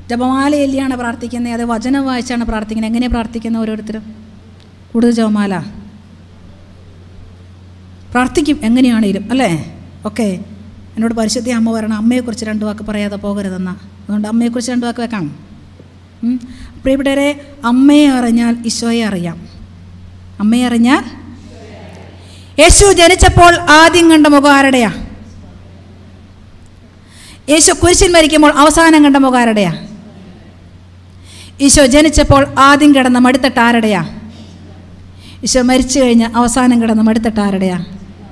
ജപമാലയല്ലിയാണ് പ്രാർത്ഥിക്കുന്നത്, അത് വചനം വായിച്ചാണ് പ്രാർത്ഥിക്കുന്നത്. എങ്ങനെയാണ് പ്രാർത്ഥിക്കുന്നത്? ഓരോരുത്തരും കൂടുതൽ ജപമാല പ്രാർത്ഥിക്കും എങ്ങനെയാണേലും അല്ലേ? ഓക്കെ. എന്നോട് പരിശുദ്ധ അമ്മ പറയണം, അമ്മയെക്കുറിച്ച് 2 വാക്ക് പറയാതെ പോകരുതെന്നാ. അതുകൊണ്ട് അമ്മയെക്കുറിച്ച് 2 വാക്ക് വെക്കാം. പ്രിയപ്പെട്ടവരെ, അമ്മയെ അറിഞ്ഞാൽ ഈശോയെ അറിയാം. അമ്മയെ അറിഞ്ഞാൽ യേശു ജനിച്ചപ്പോൾ ആദ്യം കണ്ട മുഖം ആരുടെയാ? യേശു കുരിശിൽ മരിക്കുമ്പോൾ അവസാനം കണ്ട മുഖം ആരുടെയാ? ഈശോ ജനിച്ചപ്പോൾ ആദ്യം കിടന്ന മടിത്തട്ട് ആരുടെയാ? ഈശോ മരിച്ചു കഴിഞ്ഞ് അവസാനം കിടന്ന മടിത്തട്ട് ആരുടെയാ?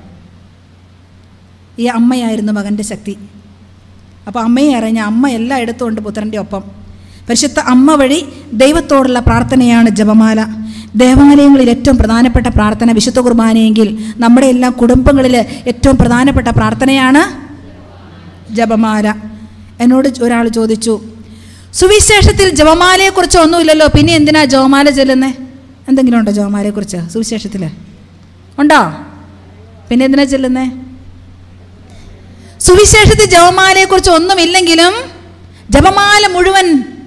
ഈ അമ്മയായിരുന്നു മകൻ്റെ ശക്തി. അപ്പോൾ അമ്മയെ അറിഞ്ഞ അമ്മ എല്ലാം എടുത്തുകൊണ്ട് പുത്രൻ്റെ ഒപ്പം. പരിശുദ്ധ അമ്മ വഴി ദൈവത്തോടുള്ള പ്രാർത്ഥനയാണ് ജപമാല. ദേവാലയങ്ങളിൽ ഏറ്റവും പ്രധാനപ്പെട്ട പ്രാർത്ഥന വിശുദ്ധ കുർബാനയെങ്കിൽ നമ്മുടെ എല്ലാ കുടുംബങ്ങളിൽ ഏറ്റവും പ്രധാനപ്പെട്ട പ്രാർത്ഥനയാണ് ജപമാല. എന്നോട് ഒരാൾ ചോദിച്ചു, സുവിശേഷത്തിൽ ജപമാലയെക്കുറിച്ച് ഒന്നുമില്ലല്ലോ, പിന്നെ എന്തിനാ ജപമാല ചെല്ലുന്നത്? എന്തെങ്കിലും ഉണ്ടോ ജപമാലയെക്കുറിച്ച് സുവിശേഷത്തിൽ? ഉണ്ടോ? പിന്നെ എന്തിനാ ചെല്ലുന്നത്? സുവിശേഷത്തിൽ ജപമാലയെക്കുറിച്ച് ഒന്നുമില്ലെങ്കിലും ജപമാല മുഴുവൻ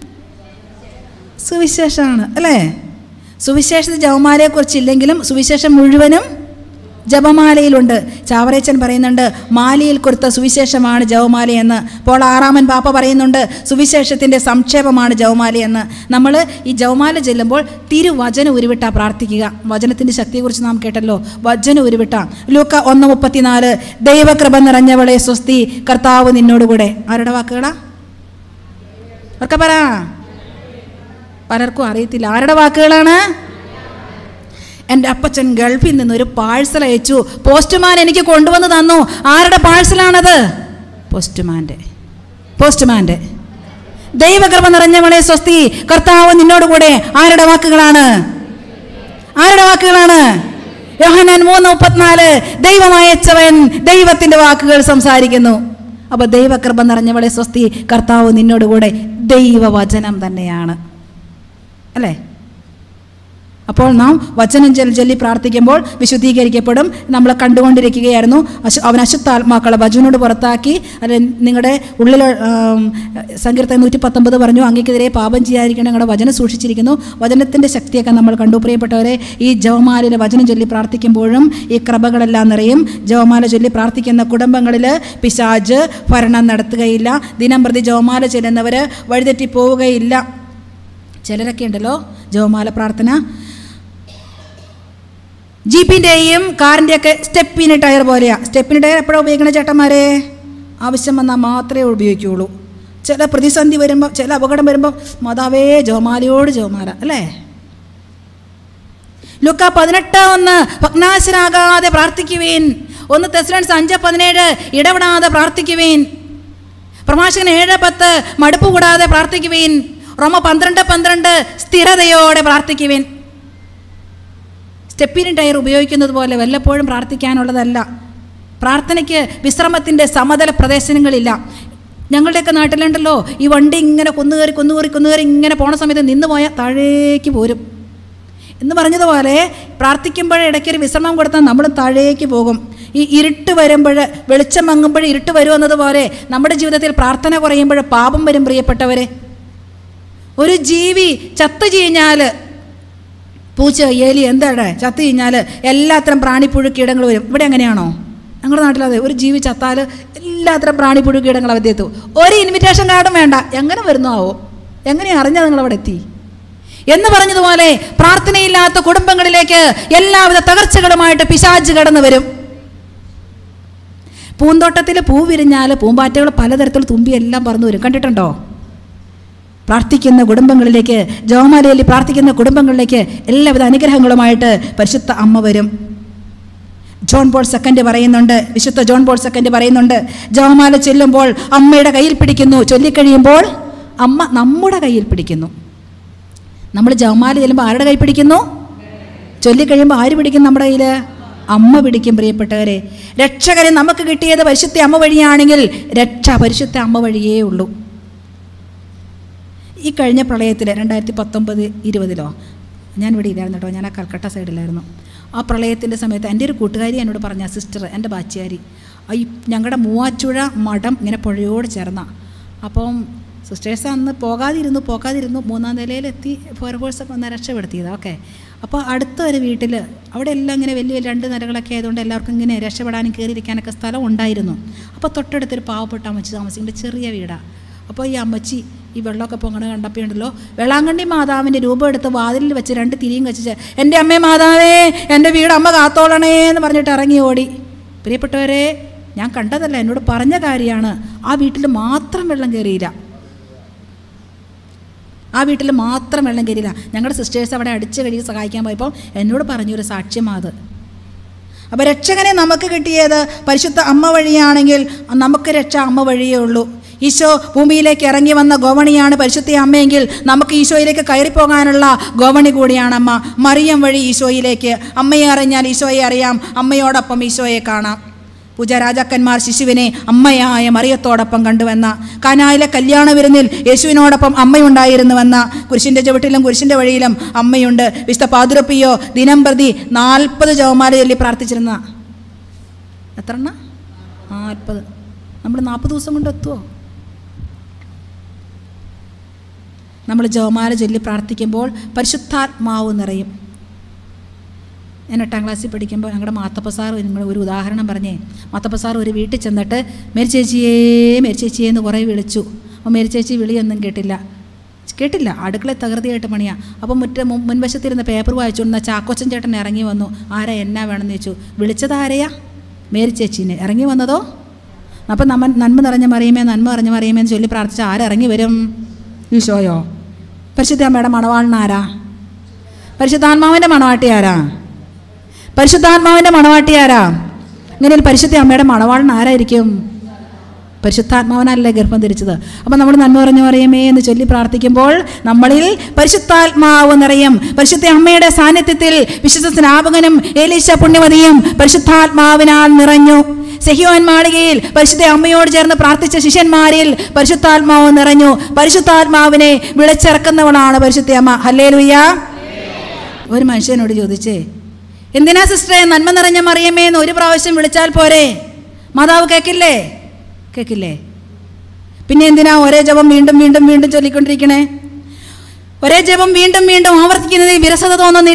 സുവിശേഷമാണ് അല്ലേ? സുവിശേഷത്തിൽ ജപമാലയെക്കുറിച്ചില്ലെങ്കിലും സുവിശേഷം മുഴുവനും ജപമാലയിലുണ്ട്. ചാവറേച്ചൻ പറയുന്നുണ്ട്, മാലയിൽ കൊടുത്ത സുവിശേഷമാണ് ജപമാലയെന്ന്. പോൾ 6 പാപ്പ പറയുന്നുണ്ട്, സുവിശേഷത്തിൻ്റെ സംക്ഷേപമാണ് ജപമാലയെന്ന്. നമ്മൾ ഈ ജപമാല ചെല്ലുമ്പോൾ തിരുവചനം ഉരുവിട്ടാ പ്രാർത്ഥിക്കുക. വചനത്തിൻ്റെ ശക്തിയെക്കുറിച്ച് നാം കേട്ടല്ലോ. വചനം ഉരുവിട്ടാ. ലൂക്ക 1:34, ദൈവകൃപ നിറഞ്ഞവളെ സ്വസ്തി, കർത്താവ് നിന്നോടുകൂടെ. ആരുടെ വാക്കുകളാ? ഒക്കെ പറ. പലർക്കും അറിയത്തില്ല ആരുടെ വാക്കുകളാണ്. എൻ്റെ അപ്പച്ചൻ ഗൾഫിൽ നിന്നൊരു പാഴ്സൽ അയച്ചു, പോസ്റ്റ്മാൻ എനിക്ക് കൊണ്ടുവന്ന് തന്നു. ആരുടെ പാഴ്സലാണത്? പോസ്റ്റ്മാൻ്റെ. ദൈവകൃപ നിറഞ്ഞവളെ സ്വസ്തി, കർത്താവ് നിന്നോടുകൂടെ. ആരുടെ വാക്കുകളാണ്? യോഹന്നാൻ 3:34, ദൈവമയച്ചവൻ ദൈവത്തിൻ്റെ വാക്കുകൾ സംസാരിക്കുന്നു. അപ്പോൾ ദൈവകൃപ നിറഞ്ഞവളെ സ്വസ്തി, കർത്താവ് നിന്നോടുകൂടെ. ദൈവവചനം തന്നെയാണ് അല്ലേ? അപ്പോൾ നാം വചനം ചൊല്ലി പ്രാർത്ഥിക്കുമ്പോൾ വിശുദ്ധീകരിക്കപ്പെടും. നമ്മളെ കണ്ടുകൊണ്ടിരിക്കുകയായിരുന്നു. അവൻ അശുദ്ധാത്മാക്കളെ വചനോട് പുറത്താക്കി. അല്ലെ, നിങ്ങളുടെ ഉള്ളിൽ സങ്കീർത്തനം 119 പറഞ്ഞു, അങ്ങേക്കെതിരെ പാപം ചെയ്യാതിരിക്കണം, നിങ്ങളുടെ വചനം സൂക്ഷിച്ചിരിക്കുന്നു. വചനത്തിൻ്റെ ശക്തിയൊക്കെ നമ്മൾ കണ്ടു. പ്രിയപ്പെട്ടവരെ, ഈ ജപമാലയിൽ വചനം ചൊല്ലി പ്രാർത്ഥിക്കുമ്പോഴും ഈ കൃപകളെല്ലാം നിറയും. ജപമാല ചൊല്ലി പ്രാർത്ഥിക്കുന്ന കുടുംബങ്ങളിൽ പിശാച് ഭരണം നടത്തുകയില്ല. ദിനംപ്രതി ജപമാല ചെല്ലുന്നവർ വഴിതെറ്റി പോവുകയില്ല. ചിലരൊക്കെ ഉണ്ടല്ലോ ജപമാല പ്രാർത്ഥന ജീപ്പിൻ്റെയും കാറിൻ്റെയൊക്കെ സ്റ്റെപ്പിന് ടയർ പോലെയാണ്. സ്റ്റെപ്പിന് ടയർ എപ്പോഴാണ് ഉപയോഗിക്കണേ ചേട്ടന്മാരെ? ആവശ്യം വന്നാൽ മാത്രമേ ഉപയോഗിക്കുകയുള്ളൂ. ചില പ്രതിസന്ധി വരുമ്പോൾ, ചില അപകടം വരുമ്പോൾ മാതാവേ ജപമാലയോട് ജപമാല അല്ലേ? ലൂക്ക 18:1, ഭഗ്നാശരാകാതെ പ്രാർത്ഥിക്കുവീൻ. 1 തെസ്സലോനിക്കർ 5:17, ഇടപെടാതെ പ്രാർത്ഥിക്കുവീൻ. പ്രഭാഷകൻ 7:10, മടുപ്പ് കൂടാതെ പ്രാർത്ഥിക്കുവീൻ. റോമ 12:12, സ്ഥിരതയോടെ പ്രാർത്ഥിക്കുവീൻ. സ്റ്റെപ്പിന് ടയർ ഉപയോഗിക്കുന്നത് പോലെ വല്ലപ്പോഴും പ്രാർത്ഥിക്കാനുള്ളതല്ല. പ്രാർത്ഥനയ്ക്ക് വിശ്രമത്തിൻ്റെ സമതല പ്രദേശങ്ങളില്ല. ഞങ്ങളുടെയൊക്കെ നാട്ടിലുണ്ടല്ലോ, ഈ വണ്ടി ഇങ്ങനെ കുന്നുകയറി ഇങ്ങനെ പോണ സമയത്ത് നിന്ന് പോയാൽ താഴേക്ക് പോരും എന്ന് പറഞ്ഞതുപോലെ പ്രാർത്ഥിക്കുമ്പോൾ ഇടയ്ക്കൊരു വിശ്രമം കൊടുത്താൽ നമ്മൾ താഴേക്ക് പോകും. ഈ ഇരുട്ട് വരുമ്പോൾ, വെളിച്ചം മങ്ങുമ്പോൾ ഇരുട്ട് വരുമെന്നതുപോലെ നമ്മുടെ ജീവിതത്തിൽ പ്രാർത്ഥന കുറയുമ്പോൾ പാപം വരും. പ്രിയപ്പെട്ടവരെ, ഒരു ജീവി ചത്തു കഴിഞ്ഞാൽ, പൂച്ച, എലി, എന്താണ് ചത്തു കഴിഞ്ഞാൽ എല്ലാത്തരം പ്രാണിപ്പുഴു കീടങ്ങൾ വരും. ഇവിടെ എങ്ങനെയാണോ? ഞങ്ങളുടെ നാട്ടിലതെ. ഒരു ജീവി ചത്താൽ എല്ലാത്തരം പ്രാണിപ്പുഴു കീടങ്ങൾ അവിടെ എത്തും. ഒരു ഇൻവിറ്റേഷൻ കാർഡും വേണ്ട. എങ്ങനെ വരുന്നോ ആവോ? എങ്ങനെ അറിഞ്ഞാൽ നിങ്ങളവിടെ എത്തി എന്ന് പറഞ്ഞതുപോലെ പ്രാർത്ഥനയില്ലാത്ത കുടുംബങ്ങളിലേക്ക് എല്ലാവിധ തകർച്ചകളുമായിട്ട് പിശാച് കടന്നു വരും. പൂന്തോട്ടത്തിൽ പൂ വിരിഞ്ഞാൽ പൂമ്പാറ്റകൾ പലതരത്തിൽ തുമ്പി എല്ലാം പറന്നു വരും. കണ്ടിട്ടുണ്ടോ? പ്രാർത്ഥിക്കുന്ന കുടുംബങ്ങളിലേക്ക്, ജപമാലയിൽ പ്രാർത്ഥിക്കുന്ന കുടുംബങ്ങളിലേക്ക് എല്ലാവിധ അനുഗ്രഹങ്ങളുമായിട്ട് പരിശുദ്ധ അമ്മ വരും. ജോൺ പോൾ സെക്കൻഡ് പറയുന്നുണ്ട്, വിശുദ്ധ ജോൺ പോൾ സെക്കൻഡ് പറയുന്നുണ്ട്, ജപമാല ചൊല്ലുമ്പോൾ അമ്മയുടെ കയ്യിൽ പിടിക്കുന്നു, ചൊല്ലിക്കഴിയുമ്പോൾ അമ്മ നമ്മുടെ കയ്യിൽ പിടിക്കുന്നു. നമ്മൾ ജപമാല ചെല്ലുമ്പോൾ ആരുടെ കൈ പിടിക്കുന്നു? ചൊല്ലിക്കഴിയുമ്പോൾ ആര് പിടിക്കും നമ്മുടെ കയ്യിൽ? അമ്മ പിടിക്കും. പ്രിയപ്പെട്ടവരെ, രക്ഷകരെ നമുക്ക് കിട്ടിയത് പരിശുദ്ധ അമ്മ വഴിയാണെങ്കിൽ രക്ഷ പരിശുദ്ധ അമ്മ വഴിയേ ഉള്ളൂ. ഈ കഴിഞ്ഞ പ്രളയത്തിൽ 2019-20 ഞാൻ ഇവിടെ ഇല്ലായിരുന്നു കേട്ടോ, ഞാൻ ആ കൽക്കട്ട സൈഡിലായിരുന്നു. ആ പ്രളയത്തിൻ്റെ സമയത്ത് എൻ്റെ ഒരു കൂട്ടുകാരി എന്നോട് പറഞ്ഞ, സിസ്റ്റർ, എൻ്റെ ബാച്ചിയാരി, ഞങ്ങളുടെ മൂവാറ്റുപുഴ മഠം ഇങ്ങനെ പുഴയോട് ചേർന്ന. അപ്പം സിസ്റ്റേഴ്സ് അന്ന് പോകാതിരുന്നു 3-ാം നിലയിലെത്തി ഫയർഫോഴ്സൊക്കെ വന്ന് രക്ഷപ്പെടുത്തിയത്. ഓക്കെ. അപ്പോൾ അടുത്ത ഒരു വീട്ടിൽ അവിടെ എല്ലാം ഇങ്ങനെ വലിയ 2 നിലകളൊക്കെ ആയതുകൊണ്ട് എല്ലാവർക്കും ഇങ്ങനെ രക്ഷപ്പെടാനും കയറിയിരിക്കാനൊക്കെ സ്ഥലം ഉണ്ടായിരുന്നു. അപ്പോൾ തൊട്ടടുത്തൊരു പാവപ്പെട്ട അമ്മച്ചി താമസിക്കുന്ന ചെറിയ വീടാണ്. അപ്പോൾ ഈ അമ്മച്ചി ഈ വെള്ളമൊക്കെ പൊങ്ങണ കണ്ടപ്പോൾ ഉണ്ടല്ലോ, വേളാങ്കണ്ണി മാതാവിൻ്റെ രൂപം എടുത്ത് വാതിലിൽ വെച്ച് 2 തിരിയും കച്ചിച്ച്, എൻ്റെ അമ്മേ മാതാവേ, എൻ്റെ വീട് അമ്മ കാത്തോളണേ എന്ന് പറഞ്ഞിട്ട് ഇറങ്ങി ഓടി. പ്രിയപ്പെട്ടവരെ, ഞാൻ കണ്ടതല്ല, എന്നോട് പറഞ്ഞ കാര്യമാണ്. ആ വീട്ടിൽ മാത്രം വെള്ളം കയറിയില്ല. ഞങ്ങളുടെ സിസ്റ്റേഴ്സ് അവിടെ അടിച്ച് കഴുകി സഹായിക്കാൻ പോയപ്പോൾ എന്നോട് പറഞ്ഞൊരു സാക്ഷ്യമാണ് അത്. അപ്പോൾ രക്ഷകനെ നമുക്ക് കിട്ടിയത് പരിശുദ്ധ അമ്മ വഴിയാണെങ്കിൽ നമുക്ക് രക്ഷ അമ്മ വഴിയേ ഉള്ളൂ. ഈശോ ഭൂമിയിലേക്ക് ഇറങ്ങി വന്ന ഗോവണിയാണ് പരിശുദ്ധ അമ്മയെങ്കിൽ നമുക്ക് ഈശോയിലേക്ക് കയറിപ്പോകാനുള്ള ഗോവണി കൂടിയാണ് അമ്മ. മറിയം വഴി ഈശോയിലേക്ക്. അമ്മയെ അറിഞ്ഞാൽ ഈശോയെ അറിയാം, അമ്മയോടൊപ്പം ഈശോയെ കാണാം. പൂജാരാജാക്കന്മാർ ശിശുവിനെ അമ്മയായ മറിയത്തോടൊപ്പം കണ്ടുവെന്ന, കാനായിലെ കല്യാണ വിരുന്നിൽ യേശുവിനോടൊപ്പം അമ്മയുണ്ടായിരുന്നുവെന്ന, കുരിശിൻ്റെ ചുവട്ടിലും കുരിശിൻ്റെ വഴിയിലും അമ്മയുണ്ട്. വിശുദ്ധ പാതുറപ്പിയോ ദിനം പ്രതി 40 ജപമാല ചൊല്ലി പ്രാർത്ഥിച്ചിരുന്ന. എത്ര 40. നമ്മൾ 40 ദിവസം കൊണ്ട് എത്തുമോ? നമ്മൾ ജപമാല ചൊല്ലി പ്രാർത്ഥിക്കുമ്പോൾ പരിശുദ്ധാത്മാവ് നിറയും. ഞാൻ 8ാം ക്ലാസ്സിൽ പഠിക്കുമ്പോൾ ഞങ്ങളുടെ മാത്തപ്പ സാർ നിങ്ങൾ ഒരു ഉദാഹരണം പറഞ്ഞേ. മാത്തപ്പ സാർ ഒരു വീട്ടിൽ ചെന്നിട്ട് മേരി ചേച്ചിയേ എന്ന് കുറേ വിളിച്ചു. അപ്പോൾ മേരി ചേച്ചി വിളിയൊന്നും കേട്ടില്ല. അടുക്കള തകൃതിയായിട്ട് പണിയാ. അപ്പോൾ മുൻവശത്തിരുന്ന പേപ്പർ വായിച്ചുകൊണ്ടിരുന്ന ചാക്കോച്ചൻ ചേട്ടൻ ഇറങ്ങി വന്നു. ആരാ എന്നാ വേണമെന്ന് ചോദിച്ചു. വിളിച്ചത് ആരെയാ? മേരി ചേച്ചീനെ. ഇറങ്ങി വന്നതോ? അപ്പം നന്മ നിറഞ്ഞ മറിയമേ എന്ന് ചൊല്ലി പ്രാർത്ഥിച്ച ആരിറങ്ങി വരും? ഈശോയോ? പരിശുദ്ധ അമ്മയുടെ മണവാളനാരാ? പരിശുദ്ധാത്മാവിൻ്റെ മണവാട്ടി ആരാ? ഇങ്ങനെ പരിശുദ്ധ അമ്മയുടെ മണവാളൻ ആരായിരിക്കും? പരിശുദ്ധാത്മാവനല്ലേ ഗർഭം ധരിച്ചത്. അപ്പം നമ്മൾ നന്മ പറഞ്ഞു മറിയമേ എന്ന് ചൊല്ലി പ്രാർത്ഥിക്കുമ്പോൾ നമ്മളിൽ പരിശുദ്ധാത്മാവ് നിറയും. പരിശുദ്ധ അമ്മയുടെ സാന്നിധ്യത്തിൽ വിശുദ്ധ സ്നാപകനും ഏലീശ പുണ്യവതിയും പരിശുദ്ധാത്മാവിനാൽ നിറഞ്ഞു. സെഹിയോൻ മാളികയിൽ പരിശുദ്ധ അമ്മയോട് ചേർന്ന് പ്രാർത്ഥിച്ച ശിഷ്യന്മാരിൽ പരിശുദ്ധാത്മാവ് നിറഞ്ഞു. പരിശുദ്ധാത്മാവിനെ വിളിച്ചിറക്കുന്നവളാണ് പരിശുദ്ധ അമ്മ. ഹല്ലേലൂയ. ഒരു മനുഷ്യനോട് ചോദിച്ചേ, എന്തിനാ സിസ്റ്ററെ നന്മ നിറഞ്ഞ മറിയമേ എന്ന് ഒരു പ്രാവശ്യം വിളിച്ചാൽ പോരെ? മാതാവ് കേൾക്കില്ലേ? പിന്നെ എന്തിനാ ഒരേ ജപം വീണ്ടും ചൊല്ലിക്കൊണ്ടിരിക്കണേ? ഒരേ ജപം വീണ്ടും ആവർത്തിക്കുന്നതിൽ വിരസത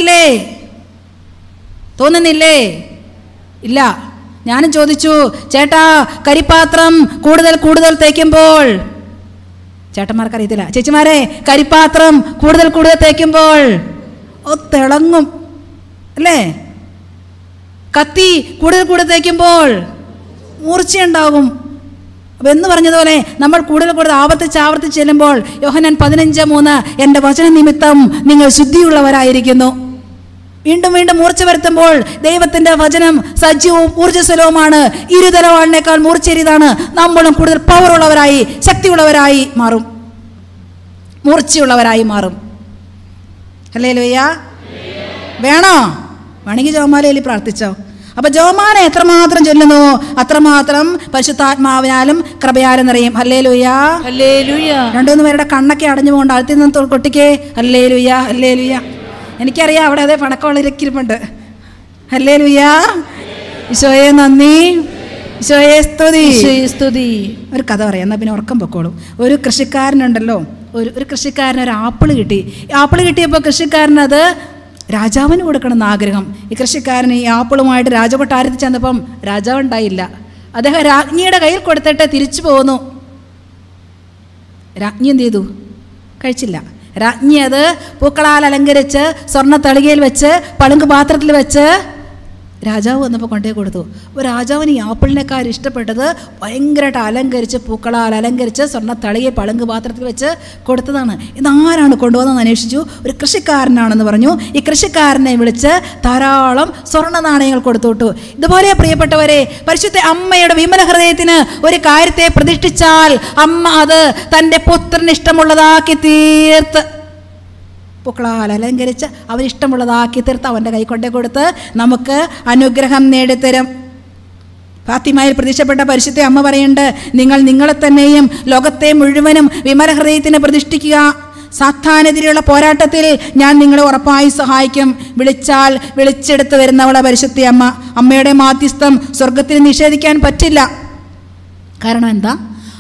തോന്നുന്നില്ലേ? ഇല്ല. ഞാനും ചോദിച്ചു, ചേട്ടാ കരിപ്പാത്രം കൂടുതൽ തേക്കുമ്പോൾ, ചേട്ടന്മാർക്കറിയത്തില്ല, ചേച്ചിമാരെ കരിപ്പാത്രം കൂടുതൽ തേക്കുമ്പോൾ തിളങ്ങും അല്ലേ? കത്തി കൂടുതൽ തേക്കുമ്പോൾ മൂർച്ചയുണ്ടാകും. അപ്പം എന്ന് പറഞ്ഞതുപോലെ നമ്മൾ കൂടുതൽ ആവർത്തിച്ച് ചെല്ലുമ്പോൾ യോഹന്നാൻ 15:3 എൻ്റെ വചന നിമിത്തം നിങ്ങൾ ശുദ്ധിയുള്ളവരായിരിക്കുന്നു. വീണ്ടും മൂർച്ച വരുത്തുമ്പോൾ ദൈവത്തിൻ്റെ വചനം സജീവവും ഊർജ്ജസ്വലവുമാണ്. ഇരുതലവാളിനേക്കാൾ മൂർച്ചയേറിയതാണ്. നമ്മളും കൂടുതൽ പവറുള്ളവരായി, ശക്തിയുള്ളവരായി മാറും, മൂർച്ചയുള്ളവരായി മാറും. ഹല്ലേലൂയ. വേണോ? വേണമെങ്കിൽ ജപമാലയിൽ പ്രാർത്ഥിച്ചോ. അപ്പോൾ ജപമാല എത്രമാത്രം ചൊല്ലുന്നുവോ അത്രമാത്രം പരിശുദ്ധാത്മാവിനാലും കൃപയാലും നിറയും. ഹല്ലേലൂയ. 2-3 പേരുടെ കണ്ണൊക്കെ അടഞ്ഞു പോകണ്ട. അടുത്ത് നിന്ന് കൊട്ടിക്കേ ഹല്ലേലൂയ. എനിക്കറിയാം അവിടെ അതേ പണക്കമുള്ളിരിക്കുന്നുണ്ട്. ഹല്ലേലൂയ. ഈശോയെ നന്ദി, ഈശോയെ സ്തുതി. ഒരു കഥ പറയാം, എന്നാൽ പിന്നെ ഉറക്കം പൊക്കോളും. ഒരു കൃഷിക്കാരനുണ്ടല്ലോ, ഒരു കൃഷിക്കാരന് ഒരു ആപ്പിൾ കിട്ടി. ആപ്പിൾ കിട്ടിയപ്പോൾ കൃഷിക്കാരനത് രാജാവിന് കൊടുക്കണമെന്ന് ആഗ്രഹം. ഈ കൃഷിക്കാരൻ ഈ ആപ്പിളുമായിട്ട് രാജകൊട്ടാരത്തിൽ ചെന്നപ്പം രാജാവ് ഉണ്ടായില്ല. അദ്ദേഹം രാജ്ഞിയുടെ കയ്യിൽ കൊടുത്തിട്ട് തിരിച്ചു പോന്നു. രാജ്ഞി എന്ത് ചെയ്തു? കഴിച്ചില്ല. രാജ്ഞി അത് പൂക്കളാൽ അലങ്കരിച്ച് സ്വർണ്ണ തളികയിൽ വെച്ച് പളുങ്ക് പാത്രത്തിൽ വെച്ച് രാജാവ് വന്നപ്പോൾ കൊണ്ടേ കൊടുത്തു. അപ്പോൾ രാജാവിന് ഈ ആപ്പിളിനേക്കാൾ ഇഷ്ടപ്പെട്ടത് ഭയങ്കരമായിട്ട് അലങ്കരിച്ച് പൂക്കളാൽ അലങ്കരിച്ച് സ്വർണ്ണ തളികയിൽ പളുങ്ക് പാത്രത്തിൽ വെച്ച് കൊടുത്തതാണ്. ഇതാരാണ് കൊണ്ടുവന്നതെന്ന് അന്വേഷിച്ചു. ഒരു കൃഷിക്കാരനാണെന്ന് പറഞ്ഞു. ഈ കൃഷിക്കാരനെ വിളിച്ച് ധാരാളം സ്വർണ്ണ നാണയങ്ങൾ കൊടുത്തുവിട്ടു. ഇതുപോലെ പ്രിയപ്പെട്ടവരെ, പരിശുദ്ധ അമ്മയുടെ വിമല ഹൃദയത്തിന് ഒരു കാര്യത്തെ പ്രതിഷ്ഠിച്ചാൽ അമ്മ അത് തൻ്റെ പുത്രന് ഇഷ്ടമുള്ളതാക്കി തീർത്ത്, പൂക്കളാൽ അലങ്കരിച്ച് അവനിഷ്ടമുള്ളതാക്കി തീർത്ത് അവൻ്റെ കൈ കൊണ്ടേ കൊടുത്ത് നമുക്ക് അനുഗ്രഹം നേടിത്തരും. ഫാത്തിമയിൽ പ്രത്യക്ഷപ്പെട്ട പരിശുദ്ധ അമ്മ പറയുന്നുണ്ട്, നിങ്ങൾ നിങ്ങളെ തന്നെയും ലോകത്തെ മുഴുവനും വിമല ഹൃദയത്തിന് പ്രതിഷ്ഠിക്കുക. സാത്താനെതിരെയുള്ള പോരാട്ടത്തിൽ ഞാൻ നിങ്ങളെ ഉറപ്പായി സഹായിക്കും. വിളിച്ചാൽ വിളിച്ചെടുത്ത് വരുന്നവളെ പരിശുദ്ധ അമ്മ. അമ്മയുടെ മാധ്യസ്ഥം സ്വർഗത്തിന് നിഷേധിക്കാൻ പറ്റില്ല. കാരണം എന്താ?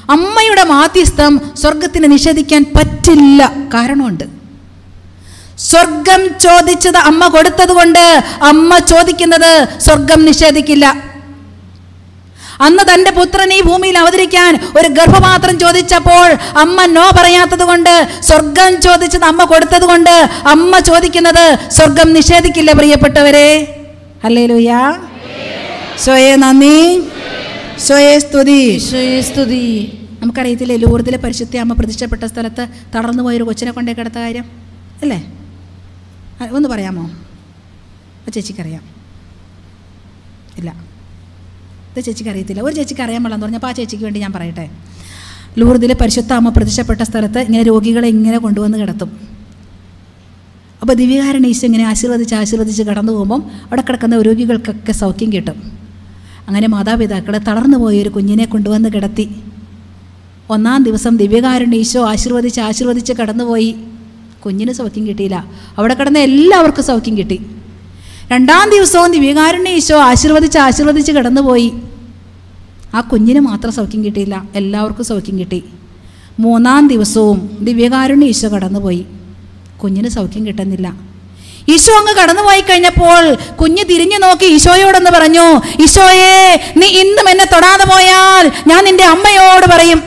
അമ്മയുടെ മാധ്യസ്ഥം സ്വർഗത്തിന് നിഷേധിക്കാൻ പറ്റില്ല. കാരണമുണ്ട്. സ്വർഗം ചോദിച്ചത് അമ്മ കൊടുത്തത് കൊണ്ട് അമ്മ ചോദിക്കുന്നത് സ്വർഗം നിഷേധിക്കില്ല. അന്ന് തൻ്റെ പുത്രൻ ഈ ഭൂമിയിൽ അവതരിക്കാൻ ഒരു ഗർഭപാത്രം ചോദിച്ചപ്പോൾ അമ്മ നോ പറയാത്തത് കൊണ്ട്, സ്വർഗം ചോദിച്ചത് അമ്മ കൊടുത്തത് കൊണ്ട് അമ്മ ചോദിക്കുന്നത് സ്വർഗം നിഷേധിക്കില്ല. പ്രിയപ്പെട്ടവരെ, ഹല്ലേലൂയ. സ്വയേ നന്ദി, സ്വയേ സ്തുതി, സ്വയേ സ്തുതി. നമുക്കറിയത്തില്ലേ ലൂർദിലെ പരിശുദ്ധ അമ്മ പ്രതിഷ്ഠപ്പെട്ട സ്ഥലത്ത് തളർന്നു പോയൊരു കൊച്ചിനെ കൊണ്ടേ കിടത്ത കാര്യം അല്ലേ? ഒന്ന് പറയാമോ? ആ ചേച്ചിക്കറിയാം? ഇല്ല, ഇത് ചേച്ചിക്ക് അറിയത്തില്ല. ഒരു ചേച്ചിക്ക് അറിയാൻ പാടില്ലെന്ന് പറഞ്ഞപ്പോൾ ആ ചേച്ചിക്ക് വേണ്ടി ഞാൻ പറയട്ടെ. ലൂർദിലെ പരിശുദ്ധ അമ്മ പ്രതിഷ്ഠപ്പെട്ട സ്ഥലത്ത് ഇങ്ങനെ രോഗികളെ ഇങ്ങനെ കൊണ്ടുവന്ന് കിടത്തും. അപ്പോൾ ദിവ്യകാരുണ്യ ഈശോ ഇങ്ങനെ ആശീർവദിച്ച് കടന്നു പോകുമ്പം അവിടെ കിടക്കുന്ന രോഗികൾക്കൊക്കെ സൗഖ്യം കിട്ടും. അങ്ങനെ മാതാപിതാക്കൾ തളർന്നു പോയൊരു കുഞ്ഞിനെ കൊണ്ടുവന്ന് കിടത്തി. ഒന്നാം ദിവസം ദിവ്യകാരുണ്യ ഈശോ ആശീർവദിച്ച് കടന്നുപോയി. കുഞ്ഞിന് സൗഖ്യം കിട്ടിയില്ല. അവിടെ കിടന്ന എല്ലാവർക്കും സൗഖ്യം കിട്ടി. രണ്ടാം ദിവസവും ദിവ്യകാരുണ്യ ഈശോ ആശീർവദിച്ച് കടന്നുപോയി. ആ കുഞ്ഞിന് മാത്രം സൗഖ്യം കിട്ടിയില്ല, എല്ലാവർക്കും സൗഖ്യം കിട്ടി. മൂന്നാം ദിവസവും ദിവ്യകാരുണ്യ ഈശോ കടന്നുപോയി. കുഞ്ഞിന് സൗഖ്യം കിട്ടുന്നില്ല. ഈശോ അങ്ങ് കടന്നുപോയി കഴിഞ്ഞപ്പോൾ കുഞ്ഞ് തിരിഞ്ഞു നോക്കി ഈശോയോടൊന്ന് പറഞ്ഞു, ഈശോയെ, നീ ഇന്നും എന്നെ തൊടാതെ പോയാൽ ഞാൻ നിന്റെ അമ്മയോട് പറയും.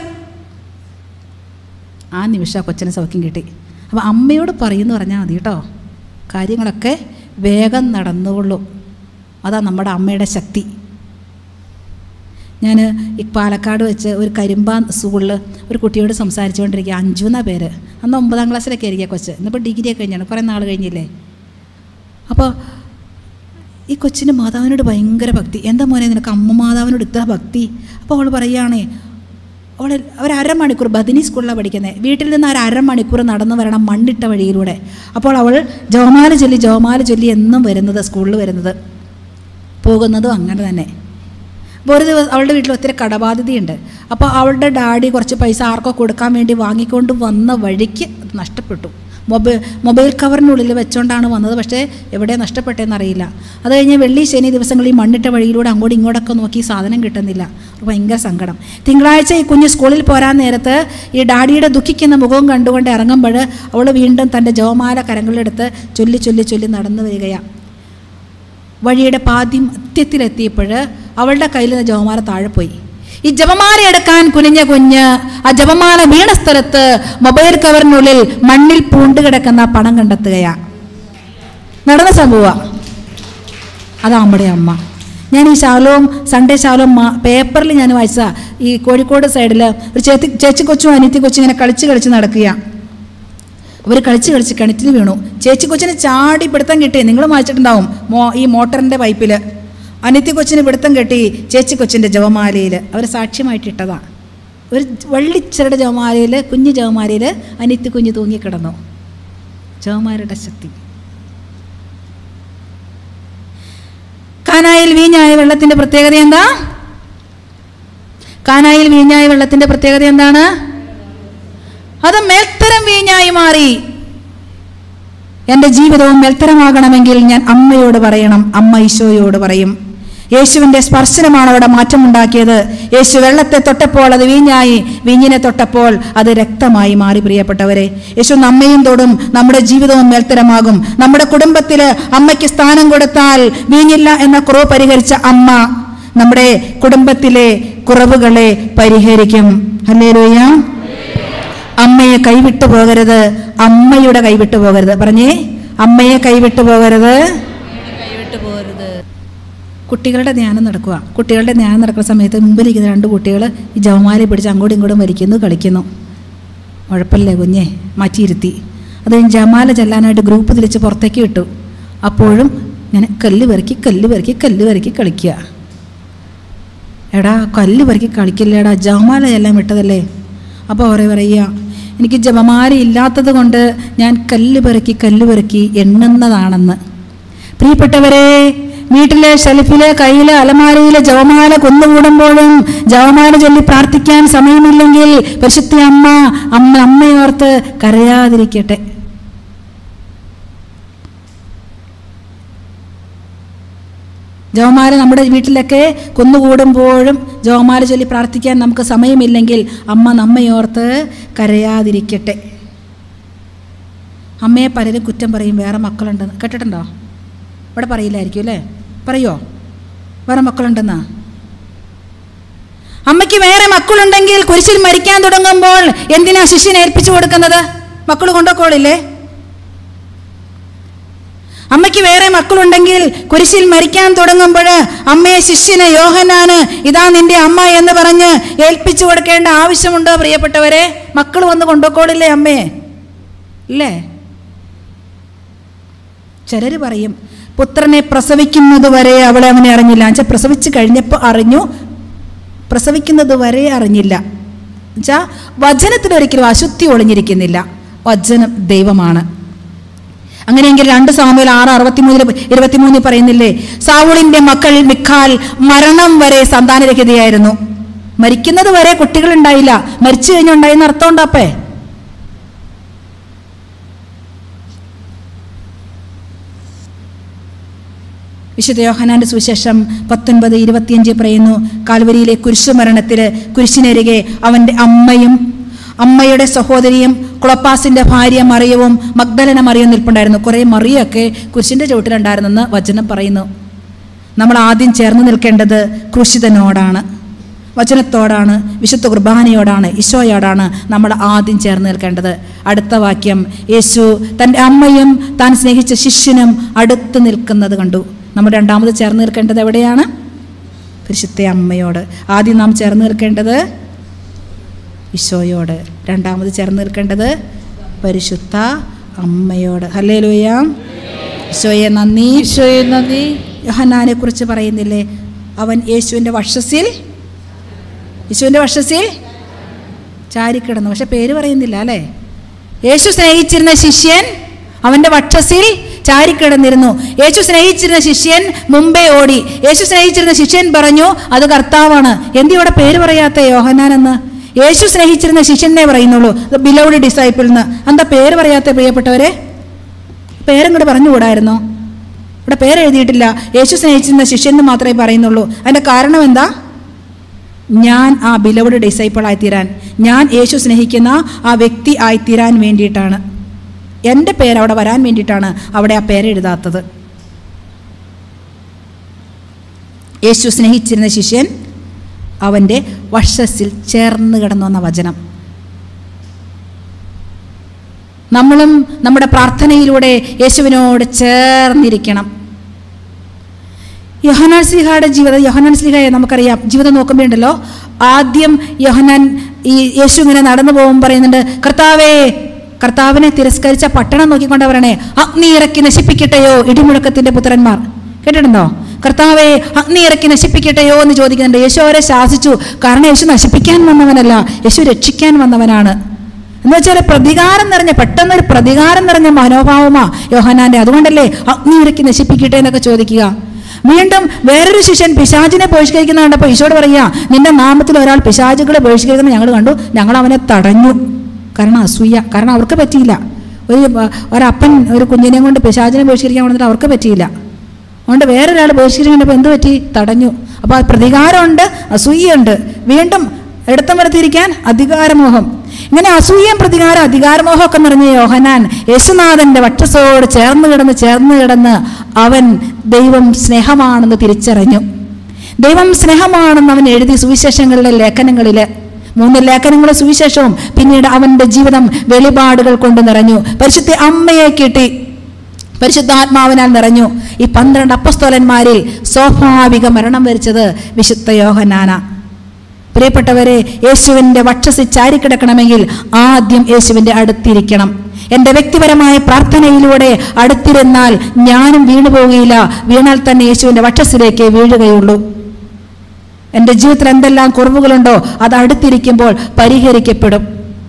ആ നിമിഷം കൊച്ചിന് സൗഖ്യം കിട്ടി. അപ്പോൾ അമ്മയോട് പറയുമെന്ന് പറഞ്ഞാൽ മതി കേട്ടോ, കാര്യങ്ങളൊക്കെ വേഗം നടന്നുകൊള്ളൂ. അതാ നമ്മുടെ അമ്മയുടെ ശക്തി. ഞാൻ ഈ പാലക്കാട് വെച്ച് ഒരു കരിമ്പാൻ സ്കൂളിൽ ഒരു കുട്ടിയോട് സംസാരിച്ചുകൊണ്ടിരിക്കുക. അഞ്ജു എന്ന പേര്. അന്ന് 9ാം ക്ലാസ്സിലൊക്കെ ആയിരിക്കുക കൊച്ച്. ഇന്നിപ്പോൾ ഡിഗ്രിയൊക്കെ കഴിഞ്ഞാണ്, കുറേ നാൾ കഴിഞ്ഞില്ലേ. അപ്പോൾ ഈ കൊച്ചിന് മാതാവിനോട് ഭയങ്കര ഭക്തി. എന്താ മോനെ നിനക്ക് അമ്മ മാതാവിനോട് ഇത്ര ഭക്തി? അപ്പോൾ അവൾ പറയുകയാണേ, അവർ അരമണിക്കൂർ ബദിനി സ്കൂളിലാണ് പഠിക്കുന്നത്. വീട്ടിൽ നിന്ന് ഒരു അരമണിക്കൂർ നടന്നു വരണം മണ്ണിട്ട വഴിയിലൂടെ. അപ്പോൾ അവൾ ജവമാല ചൊല്ലി എന്നും വരുന്നത്, സ്കൂളിൽ വരുന്നത്, പോകുന്നതും അങ്ങനെ തന്നെ. അപ്പോൾ ഒരു ദിവസം അവളുടെ വീട്ടിൽ ഒത്തിരി കടബാധ്യതയുണ്ട്. അപ്പോൾ അവളുടെ ഡാഡി കുറച്ച് പൈസ ആർക്കോ കൊടുക്കാൻ വേണ്ടി വാങ്ങിക്കൊണ്ട് വന്ന വഴിക്ക് അത് നഷ്ടപ്പെട്ടു. മൊബൈൽ കവറിനുള്ളിൽ വെച്ചുകൊണ്ടാണ് വന്നത്. പക്ഷേ എവിടെ നഷ്ടപ്പെട്ടതെന്നറിയില്ല. അത് കഴിഞ്ഞ് വെള്ളി ശനി ദിവസങ്ങളിൽ മണ്ണിട്ട വഴിയിലൂടെ അങ്ങോട്ടും ഇങ്ങോട്ടൊക്കെ നോക്കി സാധനം കിട്ടുന്നില്ല. ഭയങ്കര സങ്കടം. തിങ്കളാഴ്ച ഈ കുഞ്ഞ് സ്കൂളിൽ പോരാൻ നേരത്ത് ഈ ഡാഡിയുടെ ദുഃഖിക്കുന്ന മുഖവും കണ്ടുകൊണ്ട് ഇറങ്ങുമ്പോൾ അവൾ വീണ്ടും തൻ്റെ ജവമാല കരങ്ങളിലെടുത്ത് ചൊല്ലി നടന്നു വരികയാണ്. വഴിയുടെ പാദ്യത്തിലെത്തിയപ്പോൾ അവളുടെ കയ്യിൽ നിന്ന് ജവമാല താഴെ പോയി. ഈ ജപമാല എടുക്കാൻ കുനിഞ്ഞ കുഞ്ഞ് ആ ജപമാല വീണ സ്ഥലത്ത് മൊബൈൽ കവറിനുള്ളിൽ മണ്ണിൽ പൂണ്ട് കിടക്കുന്ന പണം കണ്ടെത്തുകയാണ്. നടന്ന സംഭവം. അതാ നമ്മുടെ അമ്മ. ഞാൻ ഈ സൺഡേ ശാലോം പേപ്പറിൽ ഞാൻ വായിച്ച ഈ കോഴിക്കോട് സൈഡിൽ ഒരു ചേച്ചി കൊച്ചും അനിയത്തി കൊച്ചും ഇങ്ങനെ കളിച്ച് നടക്കുക. അവർ കളിച്ച് കിണറ്റിൽ വീണു. ചേച്ചി കൊച്ചിന് ചാടി പിടുത്തം കിട്ടി. നിങ്ങൾ വായിച്ചിട്ടുണ്ടാവും ഈ മോട്ടറിൻ്റെ പൈപ്പിൽ. അനിയത്തി കൊച്ചിന് പിടുത്തം കെട്ടി ചേച്ചി കൊച്ചിൻ്റെ ജവമാലയിൽ. അവർ സാക്ഷ്യമായിട്ടിട്ടതാണ്. ഒരു വള്ളിച്ചരുടെ ജവമാലയിൽ, കുഞ്ഞു ജവമാലയിൽ അനിയത്തി കുഞ്ഞ് തൂങ്ങിക്കിടന്നു. ജവമാലയുടെ ശക്തി. കാനായിൽ വീഞ്ഞായ വെള്ളത്തിൻ്റെ പ്രത്യേകത എന്താ? കാനായിൽ വീഞ്ഞായ വെള്ളത്തിൻ്റെ പ്രത്യേകത എന്താണ്? അത് മേൽത്തരം വീഞ്ഞായി മാറി. എൻ്റെ ജീവിതവും മേൽത്തരമാകണമെങ്കിൽ ഞാൻ അമ്മയോട് പറയണം, അമ്മ ഈശോയോട് പറയും. യേശുവിൻ്റെ സ്പർശനമാണ് അവിടെ മാറ്റമുണ്ടാക്കിയത്. യേശു വെള്ളത്തെ തൊട്ടപ്പോൾ അത് വീഞ്ഞായി, വീഞ്ഞിനെ തൊട്ടപ്പോൾ അത് രക്തമായി മാറി. പ്രിയപ്പെട്ടവരെ, യേശു നമ്മയും തൊടും, നമ്മുടെ ജീവിതവും മേൽത്തരമാകും. നമ്മുടെ കുടുംബത്തിൽ അമ്മയ്ക്ക് സ്ഥാനം കൊടുത്താൽ വീഞ്ഞില്ല എന്ന കുറവ് പരിഹരിച്ച അമ്മ നമ്മുടെ കുടുംബത്തിലെ കുറവുകളെ പരിഹരിക്കും. ഹല്ലേലൂയ. അമ്മയെ കൈവിട്ടു പോകരുത്, അമ്മയുടെ കൈവിട്ടു പോകരുത്. പറഞ്ഞേ, അമ്മയെ കൈവിട്ടു പോകരുത്. കുട്ടികളുടെ ധ്യാനം നടക്കുക. കുട്ടികളുടെ ധ്യാനം നടക്കുന്ന സമയത്ത് മുമ്പിലിരിക്കുന്ന 2 കുട്ടികൾ ഈ ജവമാല പിടിച്ച് അങ്ങോട്ടും ഇങ്ങോട്ടും വലിക്കുന്നു, കളിക്കുന്നു. ഉഴപ്പല്ലേ കുഞ്ഞെ, മാറ്റിയിരുത്തി. അത് ജമാല ചെല്ലാനായിട്ട് ഗ്രൂപ്പ് തിരിച്ച് പുറത്തേക്ക് വിട്ടു. അപ്പോഴും ഇങ്ങനെ കല്ല് പെറുക്കി കളിക്കുക. എടാ കല്ല് പെറുക്കി കളിക്കില്ലേടാ, ജവമാല ചെല്ലാൻ വിട്ടതല്ലേ. അപ്പോൾ പറയുക, എനിക്ക് ജപമാല ഇല്ലാത്തത് കൊണ്ട് ഞാൻ കല്ല് പെറുക്കി എണ്ണുന്നതാണെന്ന്. പ്രിയപ്പെട്ടവരെ, വീട്ടിലെ ഷെൽഫിലെ, കയ്യിലെ, അലമാരയിലെ ജപമാല കുന്നുകൂടുമ്പോഴും ജപമാല ചൊല്ലി പ്രാർത്ഥിക്കാൻ സമയമില്ലെങ്കിൽ പരിശുദ്ധ അമ്മയോർത്ത് കരയാതിരിക്കട്ടെ. ജപമാല നമ്മുടെ വീട്ടിലൊക്കെ കുന്നുകൂടുമ്പോഴും ജപമാല ചൊല്ലി പ്രാർത്ഥിക്കാൻ നമുക്ക് സമയമില്ലെങ്കിൽ അമ്മ നമ്മയോർത്ത് കരയാതിരിക്കട്ടെ. അമ്മയെ പലരും കുറ്റം പറയും, വേറെ മക്കളുണ്ടെന്ന്. കേട്ടിട്ടുണ്ടോ? ഇവിടെ പറയില്ലായിരിക്കും അല്ലേ? പറയുമോ വേറെ മക്കളുണ്ടെന്നാ? അമ്മയ്ക്ക് വേറെ മക്കളുണ്ടെങ്കിൽ കുരിശിൽ മരിക്കാൻ തുടങ്ങുമ്പോൾ എന്തിനാ ശിഷ്യനെ ഏൽപ്പിച്ചു കൊടുക്കുന്നത്? മക്കൾ കൊണ്ടുപോയില്ലേ? അമ്മയ്ക്ക് വേറെ മക്കളുണ്ടെങ്കിൽ കുരിശിൽ മരിക്കാൻ തുടങ്ങുമ്പോൾ അമ്മയെ ശിഷ്യന് യോഹന്നാന് ഇതാ നിന്റെ അമ്മ എന്ന് പറഞ്ഞ് ഏൽപ്പിച്ചു കൊടുക്കേണ്ട ആവശ്യമുണ്ടോ പ്രിയപ്പെട്ടവരെ? മക്കൾ വന്ന് കൊണ്ടുപോയില്ലേ അമ്മയെ? ഇല്ലേ? ചിലർ പറയും പുത്രനെ പ്രസവിക്കുന്നത് വരെ അവളെ അവനെ അറിഞ്ഞില്ല. എന്നുവെച്ചാൽ പ്രസവിച്ച് കഴിഞ്ഞപ്പോൾ അറിഞ്ഞു, പ്രസവിക്കുന്നത് വരെ അറിഞ്ഞില്ല. എന്നുവെച്ചാൽ വചനത്തിലൊരിക്കലും അശുദ്ധി ഒളിഞ്ഞിരിക്കുന്നില്ല. വചനം ദൈവമാണ്. അങ്ങനെയെങ്കിൽ 2 സാമുവേൽ 6:23 പറയുന്നില്ലേ, സാവൂളിന്റെ മക്കൾ മിഖാൽ മരണം വരെ സന്താനരഹിതയായിരുന്നു. മരിക്കുന്നത് വരെ കുട്ടികളുണ്ടായില്ല, മരിച്ചു കഴിഞ്ഞുണ്ടായിന്ന് അർത്ഥം ഉണ്ടാപ്പേ. വിശുദ്ധ യോഹന്നാന്റെ സുവിശേഷം 19:25 പറയുന്നു, കാൽവരിയിലെ കുരിശുമരണത്തിൽ കുരിശിനരികെ അവൻ്റെ അമ്മയും അമ്മയുടെ സഹോദരിയും ക്ലോപ്പാസിന്റെ ഭാര്യ മറിയവും മഗ്ദലന മറിയവും നിൽപ്പുണ്ടായിരുന്നു. കുറേ മറിയൊക്കെ കുരിശിന്റെ ചുവട്ടിലുണ്ടായിരുന്നെന്ന് വചനം പറയുന്നു. നമ്മൾ ആദ്യം ചേർന്ന് നിൽക്കേണ്ടത് ക്രൂശിതനോടാണ്, വചനത്തോടാണ്, വിശുദ്ധ കുർബാനയോടാണ്, ഈശോയോടാണ് നമ്മൾ ആദ്യം ചേർന്ന് നിൽക്കേണ്ടത്. അടുത്ത വാക്യം, യേശു തൻ്റെ അമ്മയും താൻ സ്നേഹിച്ച ശിഷ്യനും അടുത്ത് നിൽക്കുന്നത് കണ്ടു. നമ്മൾ രണ്ടാമത് ചേർന്ന് നിൽക്കേണ്ടത് എവിടെയാണ്? പരിശുദ്ധ അമ്മയോട്. ആദ്യം നാം ചേർന്ന് നിൽക്കേണ്ടത് ഈശോയോട്, രണ്ടാമത് ചേർന്ന് നിൽക്കേണ്ടത് പരിശുദ്ധ അമ്മയോട്. ഹല്ലേലൂയ. ഈശോയെ നന്ദി, ഈശോയെ നന്ദി. യോഹന്നാനെ കുറിച്ച് പറയുന്നില്ലേ, അവൻ യേശുവിൻ്റെ വക്ഷസിൽ ചാരിക്കിടന്നു. പക്ഷെ പേര് പറയുന്നില്ല അല്ലേ? യേശു സ്നേഹിച്ചിരുന്ന ശിഷ്യൻ അവൻ്റെ വക്ഷസിൽ ചാരിക്കിടന്നിരുന്നു. യേശു സ്നേഹിച്ചിരുന്ന ശിഷ്യൻ മുമ്പേ ഓടി. യേശു സ്നേഹിച്ചിരുന്ന ശിഷ്യൻ പറഞ്ഞു അത് കർത്താവാണ്. എന്തിവിടെ പേര് പറയാത്ത യോഹന്നാൻ എന്ന്? യേശു സ്നേഹിച്ചിരുന്ന ശിഷ്യനെ പറയുന്നുള്ളൂ, ബിലൗഡ് ഡിസൈപ്പിൾ എന്ന്. എന്താ പേര് പറയാത്ത പ്രിയപ്പെട്ടവരെ? പേരങ്ങോട്ട് പറഞ്ഞുകൂടായിരുന്നോ? ഇവിടെ പേരെഴുതിയിട്ടില്ല, യേശു സ്നേഹിച്ചിരുന്ന ശിഷ്യന് മാത്രമേ പറയുന്നുള്ളൂ. അതിൻ്റെ കാരണം എന്താ? ഞാൻ ആ ബിലൗഡ് ഡിസൈപ്പിൾ ആയിത്തീരാൻ, ഞാൻ യേശു സ്നേഹിക്കുന്ന ആ വ്യക്തി ആയിത്തീരാൻ വേണ്ടിയിട്ടാണ്. എൻ്റെ പേര് അവിടെ വരാൻ വേണ്ടിയിട്ടാണ് അവിടെ ആ പേരെഴുതാത്തത്. യേശു സ്നേഹിച്ചിരുന്ന ശിഷ്യൻ അവൻ്റെ വക്ഷസിൽ ചേർന്ന് കിടന്നു എന്ന വചനം. നമ്മളും നമ്മുടെ പ്രാർത്ഥനയിലൂടെ യേശുവിനോട് ചേർന്നിരിക്കണം. യോഹന്നാൻ ശ്ലീഹയുടെ ജീവിതം, യോഹന്നാൻ ശ്ലീഹയെ നമുക്കറിയാം, ജീവിതം നോക്കുമ്പോൾ ഉണ്ടല്ലോ, ആദ്യം യോഹന്നാൻ ഈ യേശു ഇങ്ങനെ നടന്നു പോകുമ്പോൾ പറയുന്നുണ്ട്, കർത്താവിനെ തിരസ്കരിച്ച പട്ടണം നോക്കിക്കൊണ്ട് പറയണേ, അഗ്നി ഇറക്കി നശിപ്പിക്കട്ടെയോ ഇടിമുഴക്കത്തിന്റെ പുത്രന്മാർ. കേട്ടിട്ടുണ്ടോ? കർത്താവെ അഗ്നി ഇറക്കി നശിപ്പിക്കട്ടെയോ എന്ന് ചോദിക്കുന്നുണ്ട്. യേശു അവരെ ശാസിച്ചു. കാരണം യേശു നശിപ്പിക്കാൻ വന്നവനല്ല, യേശു രക്ഷിക്കാൻ വന്നവനാണ്. എന്ന് വെച്ചാൽ പെട്ടെന്നൊരു പ്രതികാരം നിറഞ്ഞ മനോഭാവമാ യോഹന്നാന്റെ. അതുകൊണ്ടല്ലേ അഗ്നി ഇറക്കി നശിപ്പിക്കട്ടെ എന്നൊക്കെ ചോദിക്കുക. വീണ്ടും വേറൊരു ശിഷ്യൻ പിശാചിനെ ബഹിഷ്കരിക്കുന്ന കണ്ടപ്പോൾ ഈശോട് പറയാ, നിന്റെ നാമത്തിൽ ഒരാൾ പിശാചുകളെ ബഹിഷ്കരിക്കുന്നത് ഞങ്ങൾ കണ്ടു, ഞങ്ങൾ അവനെ തടഞ്ഞു. കാരണം അസൂയ, കാരണം അവർക്ക് പറ്റിയില്ല. ഒരപ്പൻ ഒരു കുഞ്ഞിനെയും കൊണ്ട് പിശാചിനെ ബഹിഷ്കരിക്കാൻ വന്നിട്ട് അവർക്ക് പറ്റിയില്ല. അതുകൊണ്ട് വേറൊരാൾ ബഹിഷ്കരിക്കേണ്ടപ്പോൾ എന്ത് പറ്റി? തടഞ്ഞു. അപ്പോൾ പ്രതികാരമുണ്ട്, അസൂയുണ്ട്. വീണ്ടും എടുത്തം വരുത്തിയിരിക്കാൻ അധികാരമോഹം. ഇങ്ങനെ അസൂയം, പ്രതികാരം, അധികാരമോഹമൊക്കെ നിറഞ്ഞ യോഹന്നാൻ യേശുനാഥന്റെ വക്ഷസോട് ചേർന്ന് കിടന്ന് അവൻ ദൈവം സ്നേഹമാണെന്ന് തിരിച്ചറിഞ്ഞു. ദൈവം സ്നേഹമാണെന്ന് അവൻ എഴുതി സുവിശേഷങ്ങളിലെ ലേഖനങ്ങളിൽ. 3 ലേഖനങ്ങളും സുവിശേഷവും. പിന്നീട് അവൻ്റെ ജീവിതം വെളിപാടുകൾ കൊണ്ട് നിറഞ്ഞു. പരിശുദ്ധ അമ്മയെ കിട്ടി, പരിശുദ്ധാത്മാവിനാൽ നിറഞ്ഞു. ഈ 12 അപ്പസ്തോലന്മാരിൽ സ്വാഭാവിക മരണം വരിച്ചത് വിശുദ്ധ യോഹന്നാന. പ്രിയപ്പെട്ടവരെ, യേശുവിൻ്റെ വക്ഷസിൽ ചാരിക്കിടക്കണമെങ്കിൽ ആദ്യം യേശുവിൻ്റെ അടുത്തിരിക്കണം. എൻ്റെ വ്യക്തിപരമായ പ്രാർത്ഥനയിലൂടെ അടുത്തിരുന്നാൽ ഞാനും വീണു പോവുകയില്ല, വീണാൽ തന്നെ യേശുവിൻ്റെ വക്ഷസിലേക്ക് വീഴുകയുള്ളൂ. എൻ്റെ ജീവിതത്തിൽ എന്തെല്ലാം കുറവുകളുണ്ടോ അത് അടുത്തിരിക്കുമ്പോൾ പരിഹരിക്കപ്പെടും.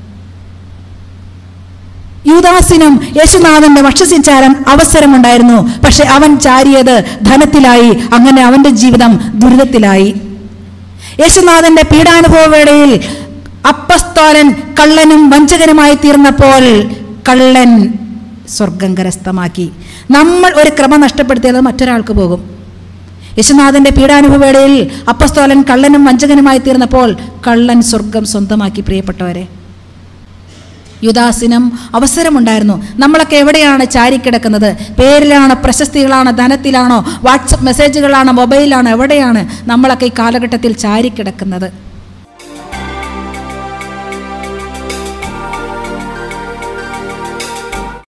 യൂദാസിനും യേശുനാഥന്റെ വക്ഷസിൽ ചാരാൻ അവസരമുണ്ടായിരുന്നു. പക്ഷെ അവൻ ചാരിയത് ധനത്തിലായി. അങ്ങനെ അവൻ്റെ ജീവിതം ദുരിതത്തിലായി. യേശുനാഥന്റെ പീഡാനുഭവ വേളയിൽ അപ്പസ്തോലൻ കള്ളനും വഞ്ചകനുമായി തീർന്നപ്പോൾ കള്ളൻ സ്വർഗം കരസ്ഥമാക്കി. നമ്മൾ ഒരു ക്രമം നഷ്ടപ്പെടുത്തിയാൽ മറ്റൊരാൾക്ക് പോകും. യേശുനാഥൻ്റെ പീഡാനുഭവേളയിൽ അപ്പസ്തോലൻ കള്ളനും വഞ്ചകനുമായി തീർന്നപ്പോൾ കള്ളൻ സ്വർഗം സ്വന്തമാക്കി. പ്രിയപ്പെട്ടവരെ, യുദാസിനും അവസരമുണ്ടായിരുന്നു. നമ്മളൊക്കെ എവിടെയാണ് ചാരിക്കിടക്കുന്നത്? പേരിലാണോ, പ്രശസ്തികളാണോ, ധനത്തിലാണോ, വാട്സപ്പ് മെസ്സേജുകളാണോ, മൊബൈലാണോ, എവിടെയാണ് നമ്മളൊക്കെ ഈ കാലഘട്ടത്തിൽ ചാരിക്കിടക്കുന്നത്?